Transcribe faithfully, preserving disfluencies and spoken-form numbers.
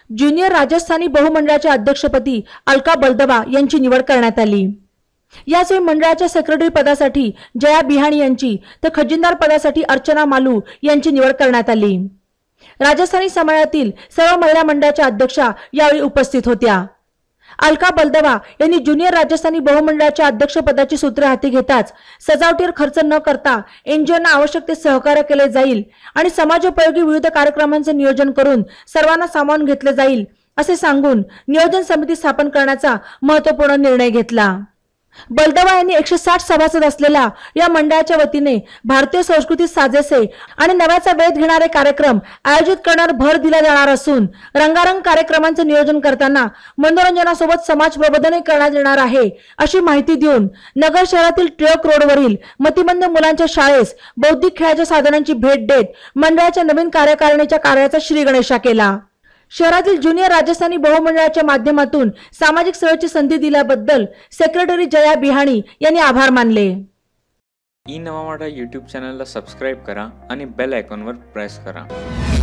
Junior Rajasthani बहुमंडळाच्या अध्यक्षपदी अलका बलदवा यांची निवड करण्यात आली। याचवेळी मंडळाच्या सेक्रेटरी पदासाठी जया बिहाणी यांची तर खजिनदार पदासाठी अर्चना मालू यांची निवड करण्यात आली। राजस्थानी समाजातील सर्व महिला मंडळाच्या अध्यक्षा यावेळी उपस्थित होत्या। अलका बलदवा यांनी ज्युनियर राजस्थानी बहुमंडळाच्या अध्यक्षपदाची सूत्रे हाती घेताच सजावटीवर खर्च न करता एनजीओना आवश्यक ते सहकार्य केले जाईल आणि समाजोपयोगी विविध कार्यक्रमांचे नियोजन करून सर्वांना सामावून घेतले जाईल असे सांगून नियोजन समिती स्थापन करण्याचा महत्त्वपूर्ण निर्णय घेतला। बलदवा यांनी एकशे साठ सभासद असलेल्या या मंडळाच्या वतीने भारतीय संस्कृती साजेसे आणि नव्याचा वेध घेणारे कार्यक्रम आयोजित करण्यावर भर दिला जाणार असून रंगारंग कार्यक्रमांचे नियोजन करताना मनोरंजनासोबत समाज प्रबोधनही करण्यात येणार आहे अशी माहिती देऊन नगर शहरातील टिळक रोडवरील मतिमंद मुलांच्या शाळेस बौद्धिक खेळाच्या साधनांची भेट देत मंडळाच्या नवीन कार्यकारिणीच्या कार्याचा श्रीगणेशा केला। शहरातील ज्युनियर राजस्थानी बहुमंडळाच्या माध्यमातून सामाजिक सेवेची संधी दिल्याबद्दल सेक्रेटरी जया बिहाणी यांनी आभार मानले। ई नवा मराठा यूट्यूब चॅनलला सबस्क्राइब करा आणि बेल आयकॉनवर प्रेस करा।